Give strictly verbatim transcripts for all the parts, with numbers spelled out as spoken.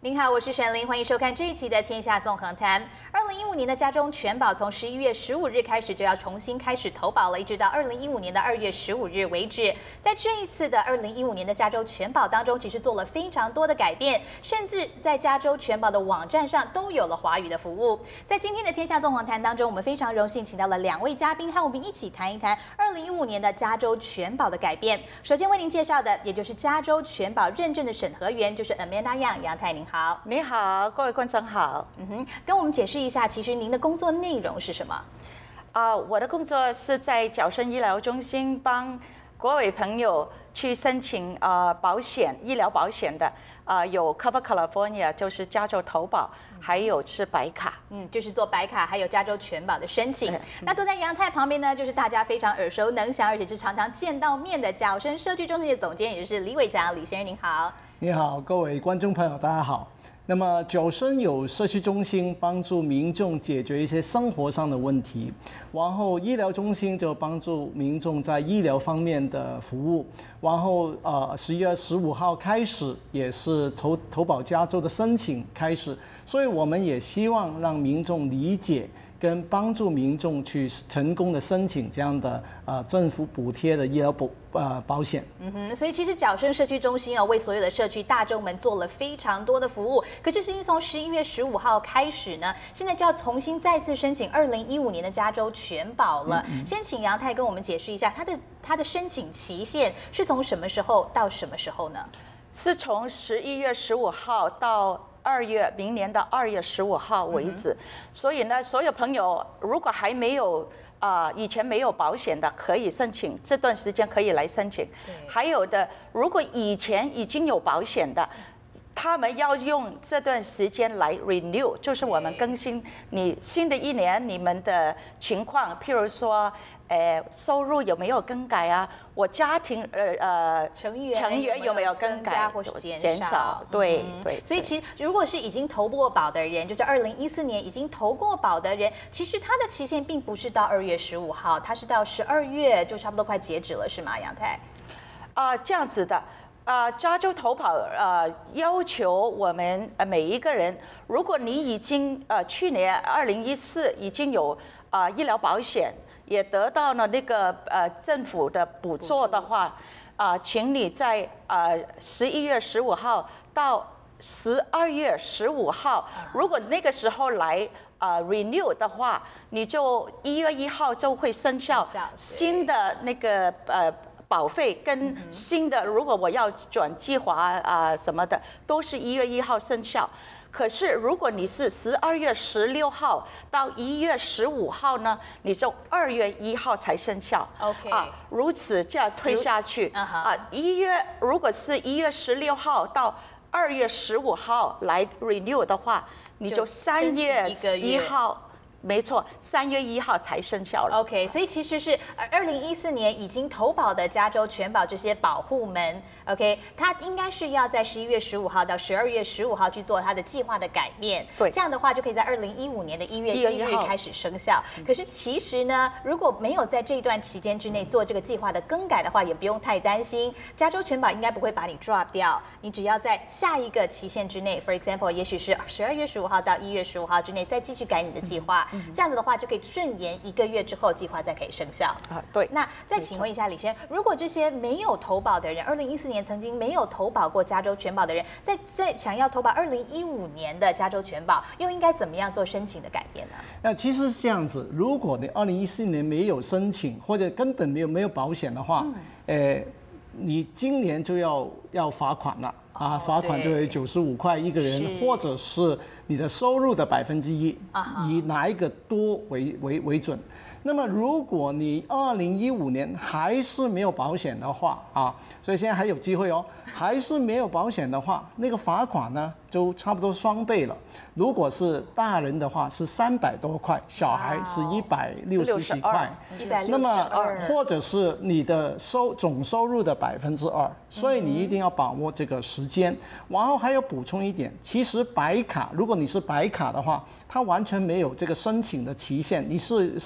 您好，我是沈玲，欢迎收看这一期的《天下纵横谈》。二零一五年的家中全保从十一月十五日开始就要重新开始投保了，一直到二零一五年的二月十五日为止。在这一次的二零一五年的加州全保当中，其实做了非常多的改变，甚至在加州全保的网站上都有了华语的服务。在今天的《天下纵横谈》当中，我们非常荣幸请到了两位嘉宾和我们一起谈一谈二零一五年的加州全保的改变。首先为您介绍的，也就是加州全保认证的审核员，就是 Amanda Yang 杨太，您好。 你好，各位观众好。 嗯哼，跟我们解释一下，其实您的工作内容是什么？ 啊、uh, 我的工作是在矫正医疗中心帮各位朋友去申请啊、呃、保险、医疗保险的。啊、呃，有 Cover California 就是加州投保，还有是白卡， 嗯，就是做白卡，还有加州全保的申请。那坐在杨太旁边呢，就是大家非常耳熟能详，而且是常常见到面的矫正社区中心的总监，也就是李伟强李先生，您好。 你好，各位观众朋友，大家好。那么矫正有社区中心帮助民众解决一些生活上的问题，然后医疗中心就帮助民众在医疗方面的服务。然后呃，十一月十五号开始也是投投保加州的申请开始，所以我们也希望让民众理解跟帮助民众去成功的申请这样的呃政府补贴的医疗保呃保险。 嗯哼，所以其实矫正社区中心啊，为所有的社区大众们做了非常多的服务。可是，实际从十一月十五号开始呢，现在就要重新再次申请二零一五年的加州全保了。嗯嗯先请杨太跟我们解释一下，它的它的申请期限是从什么时候到什么时候呢？ 是从十一月十五号到二月明年的二月十五号为止，嗯、所以呢，所有朋友如果还没有啊、呃、以前没有保险的，可以申请，这段时间可以来申请。还有的，如果以前已经有保险的，他们要用这段时间来 renew， 就是我们更新你新的一年你们的情况，譬如说。呃，收入有没有更改啊？我家庭呃呃成员成员有没有更改或是减减少？对、嗯、对。 所以其实如果是已经投过保的人，就是二零一四年已经投过保的人，其实他的期限并不是到二月十五号，他是到十二月，就差不多快截止了，是吗，杨太？ 啊、呃，这样子的。啊、呃，加州投保呃要求我们呃每一个人，如果你已经呃去年二零一四已经有啊、呃、医疗保险。也得到了那个呃政府的补助的话，啊、呃，请你在呃十一月十五号到十二月十五号，如果那个时候来呃 renew 的话，你就一月一号就会生效新的那个呃保费跟新的，如果我要转计划啊、呃、什么的，都是一月一号生效。可是，如果你是十二月十六号到一月十五号呢，你就二月一号才生效。 OK 啊，如此这样推下去啊，一月如果是一月十六号到二月十五号来 renew 的话，你就三月一号。没错，三月一号才生效了。 OK， 所以其实是二零一四年已经投保的加州全保这些保户们 ，OK， 他应该是要在十一月十五号到十二月十五号去做他的计划的改变。 对， 这样的话就可以在二零一五年的一月一日开始生效。可是其实呢，如果没有在这一段期间之内做这个计划的更改的话，也不用太担心，加州全保应该不会把你 drop 掉。你只要在下一个期限之内 ，for example， 也许是十二月十五号到一月十五号之内再继续改你的计划。嗯这样子的话，就可以顺延一个月之后，计划再可以生效啊。对， 那再请问一下李先生，如果这些没有投保的人，二零一四年曾经没有投保过加州全保的人，在在想要投保二零一五年的加州全保，又应该怎么样做申请的改变呢？ 那其实是这样子，如果你二零一四年没有申请，或者根本没有没有保险的话，嗯、呃，你今年就要要罚款了。啊，罚款就有九十五块一个人，或者是你的收入的百分之一，以哪一个多为为为准。那么，如果你二零一五年还是没有保险的话啊，所以现在还有机会哦，还是没有保险的话，那个罚款呢就差不多双倍了。如果是大人的话是三百多块，小孩是一百六十几块。那么或者是你的收总收入的百分之二，所以你一定要把握这个时间。然后还有补充一点，其实白卡，如果你是白卡的话，它完全没有这个申请的期限，你是什么时候都可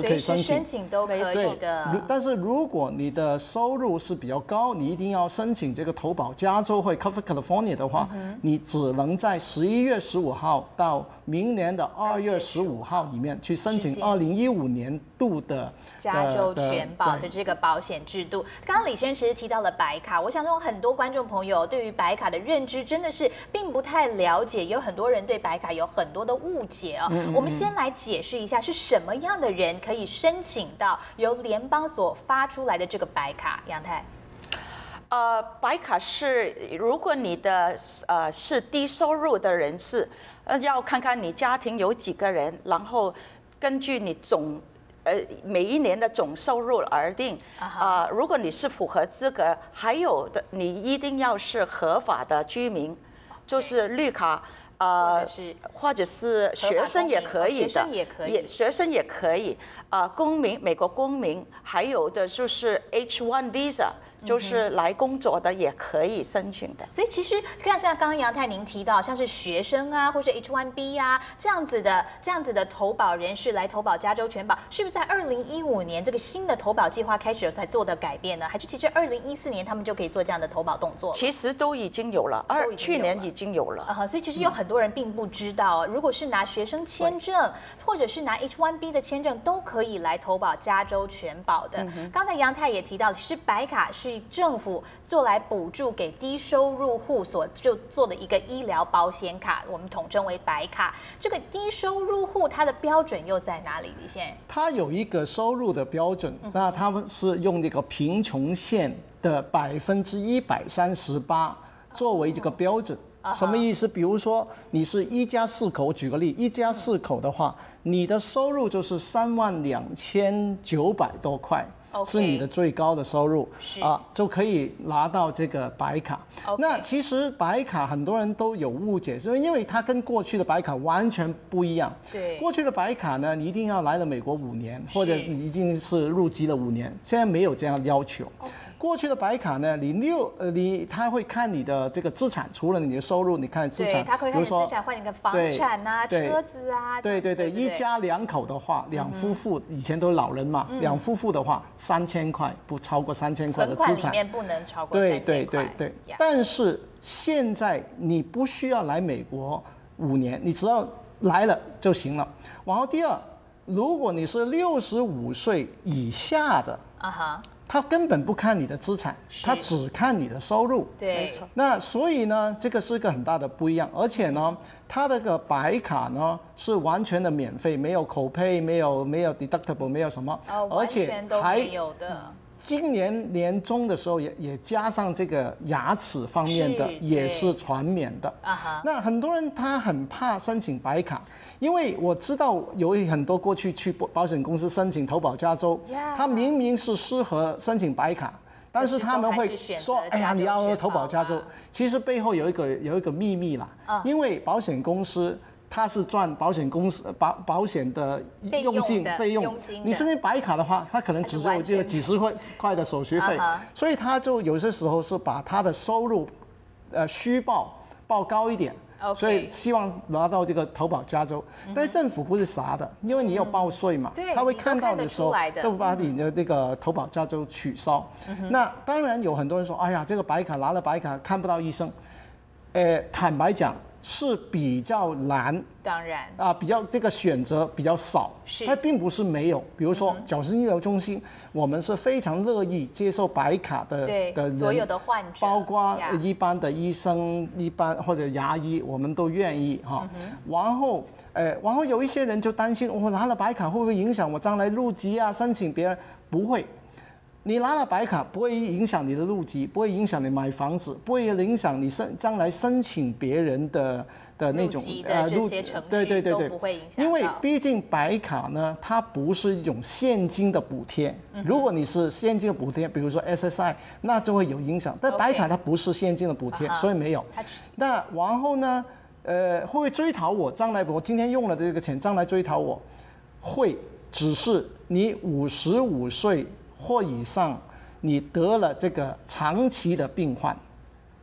可以申请。 申请都可以的。 但是如果你的收入是比较高，你一定要申请这个投保加州或 Cover California 的话，嗯、你只能在十一月十五号到明年的二月十五号里面去申请二零一五年度的加州全保的这个保险制度。刚刚李先生其实提到了白卡，我想说很多观众朋友对于白卡的认知真的是并不太了解，有很多人对白卡有很多的误解啊、哦。嗯嗯嗯我们先来解释一下是什么样的人可以申请到由联邦所发出来的这个白卡，杨太。 呃，白卡是如果你的呃是低收入的人士，呃要看看你家庭有几个人，然后根据你总呃每一年的总收入而定。啊、呃，如果你是符合资格，还有的你一定要是合法的居民，就是绿卡。呃，或者是学生也可以的，学生也可以， 学生也可以。啊、呃，公民，美国公民，还有的就是 H 一 visa。就是来工作的也可以申请的， 所以其实看像刚刚杨太您提到，像是学生啊，或是 H 一 B 啊这样子的这样子的投保人士来投保加州全保，是不是在二零一五年这个新的投保计划开始才做的改变呢？还是其实二零一四年他们就可以做这样的投保动作？ 其实都已经有了，二去年已经有了啊、uh ，所以其实有很多人并不知道，如果是拿学生签证，或者是拿 H 一 B 的签证，都可以来投保加州全保的。嗯、刚才杨太也提到，其实白卡是政府做来补助给低收入户所就做的一个医疗保险卡，我们统称为白卡。这个低收入户它的标准又在哪里？李先生， 它有一个收入的标准，那他们是用这个贫穷线的百分之一百三十八作为这个标准。什么意思？比如说你是一家四口，举个例，一家四口的话，你的收入就是三万两千九百多块。Okay. 是你的最高的收入啊，就可以拿到这个白卡。Okay. 那其实白卡很多人都有误解，是因为它跟过去的白卡完全不一样。 对， 过去的白卡呢，你一定要来了美国五年，或者你已经是入籍了五年，现在没有这样的要求。Okay. 过去的白卡呢，你六呃你他会看你的这个资产，除了你的收入，你看资产， 对，他会看你资产，换你个房产啊、车子啊， 对对对，一家两口的话，两夫妇以前都是老人嘛，两夫妇的话三千块不超过三千块的资产， 存款里面不能超过对对对对。但是现在你不需要来美国五年，你只要来了就行了。然后第二，如果你是六十五岁以下的，啊哈。他根本不看你的资产，他只看你的收入。 对，没错。 那所以呢，这个是一个很大的不一样。而且呢，它这个白卡呢是完全的免费，没有口配，没有没有 deductible， 没有什么， 哦、 而且还有的。 今年年中的时候也也加上这个牙齿方面的也是全免的。啊、那很多人他很怕申请白卡。因为我知道有很多过去去保险公司申请投保加州， yeah. 他明明是适合申请白卡，但是他们会说：“哎呀，你要投保加州。”其实背后有一个有一个秘密啦，嗯、因为保险公司它是赚保险公司保保险的佣金费用，你申请白卡的话，它可能只有这个几十块块的手续费，所以他就有些时候是把他的收入，呃，虚报报高一点。Okay. 所以希望拿到这个投保加州，但是政府不是傻的，因为你有报税嘛， 嗯、 他会看到的时候就把你的这个投保加州取消。嗯、那当然有很多人说，哎呀，这个白卡拿了白卡看不到医生，呃，坦白讲是比较难， 当然啊，比较这个选择比较少，它并不是没有。比如说矫正医疗中心，我们是非常乐意接受白卡的的人， 所有的患者， 包括一般的医生、一般或者牙医，我们都愿意哈。然后，呃，然后有一些人就担心，我拿了白卡会不会影响我将来入籍啊？申请别人不会。你拿了白卡不会影响你的入籍，不会影响你买房子，不会影响你申将来申请别人的的那种呃入籍的这些程序，对对对对，都不会影响。 因为毕竟白卡呢，它不是一种现金的补贴。如果你是现金的补贴，比如说 S S I， 那就会有影响。但白卡它不是现金的补贴， okay. 所以没有。那然后呢，呃，会不会追讨我？将来我今天用了这个钱，将来追讨我？会，只是你五十五岁或以上，你得了这个长期的病患，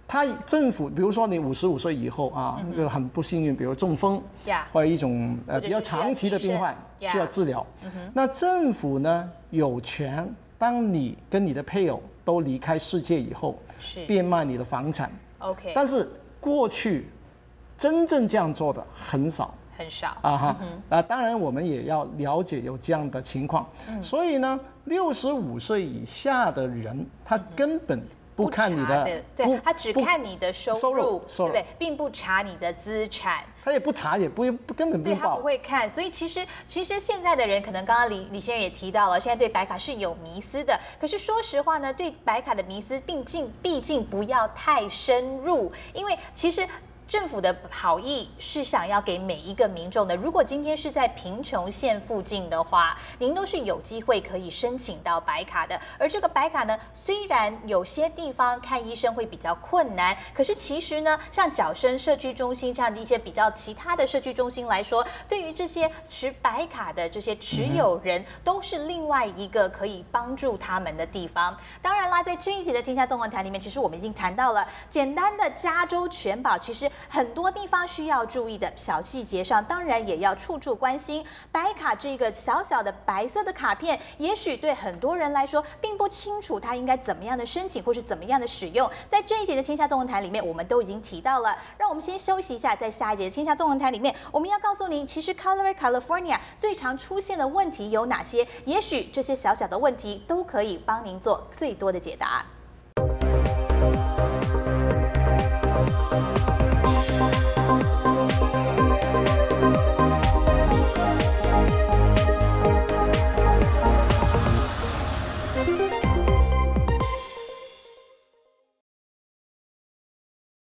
他政府，比如说你五十五岁以后啊， 嗯、 就很不幸运，比如中风， yeah. 或者一种呃比较长期的病患需要治疗， yeah. 那政府呢有权，当你跟你的配偶都离开世界以后，变卖你的房产。 OK， 但是过去真正这样做的很少。 很少啊哈，嗯、啊，当然我们也要了解有这样的情况，嗯、所以呢，六十五岁以下的人，他根本不看你的， 的对，他只看你的收入， 收入对不对？并不查你的资产。 他也不查，也不不根本不报， 对他不会看。所以其实其实现在的人，可能刚刚李李先生也提到了，现在对白卡是有迷思的。可是说实话呢，对白卡的迷思，毕竟毕竟不要太深入，因为其实。政府的好意是想要给每一个民众的。如果今天是在贫穷线附近的话，您都是有机会可以申请到白卡的。而这个白卡呢，虽然有些地方看医生会比较困难，可是其实呢，像角生社区中心这样的一些比较其他的社区中心来说，对于这些持白卡的这些持有人，都是另外一个可以帮助他们的地方。当然啦，在这一集的天下纵横谈里面，其实我们已经谈到了简单的加州全保，其实很多地方需要注意的小细节上，当然也要处处关心。白卡这个小小的白色的卡片，也许对很多人来说并不清楚它应该怎么样的申请或是怎么样的使用。在这一节的天下纵横谈里面，我们都已经提到了。让我们先休息一下，在下一节的天下纵横谈里面，我们要告诉您，其实 Colorado California 最常出现的问题有哪些？也许这些小小的问题都可以帮您做最多的解答。